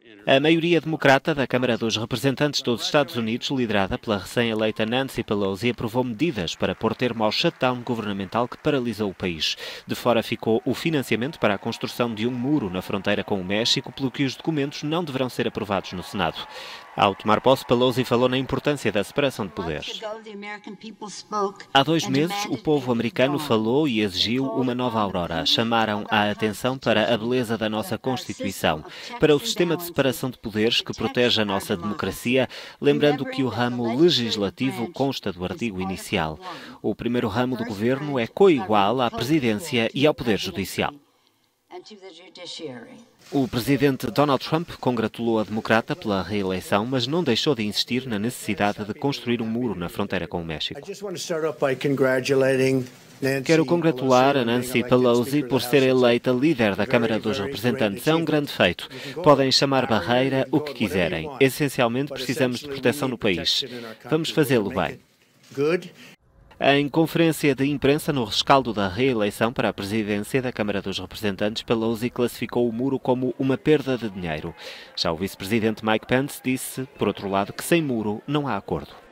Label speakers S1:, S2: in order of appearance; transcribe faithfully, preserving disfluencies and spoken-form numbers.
S1: A maioria democrata da Câmara dos Representantes dos Estados Unidos, liderada pela recém-eleita Nancy Pelosi, aprovou medidas para pôr termo ao shutdown governamental que paralisou o país. De fora ficou o financiamento para a construção de um muro na fronteira com o México, pelo que os documentos não deverão ser aprovados no Senado. Ao tomar posse, Pelosi falou na importância da separação de poderes. Há dois meses, o povo americano falou e exigiu uma nova aurora. Chamaram a atenção para a beleza da nossa Constituição, para o sistema de separação de poderes que protege a nossa democracia, lembrando que o ramo legislativo consta do artigo inicial. O primeiro ramo do governo é coigual à presidência e ao poder judicial. O presidente Donald Trump congratulou a democrata pela reeleição, mas não deixou de insistir na necessidade de construir um muro na fronteira com o México. Quero congratular a Nancy Pelosi por ser eleita líder da Câmara dos Representantes. É um grande feito. Podem chamar barreira o que quiserem. Essencialmente, precisamos de proteção no país. Vamos fazê-lo bem. Em conferência de imprensa no rescaldo da reeleição para a presidência da Câmara dos Representantes, Pelosi classificou o muro como uma perda de dinheiro. Já o vice-presidente Mike Pence disse, por outro lado, que sem muro não há acordo.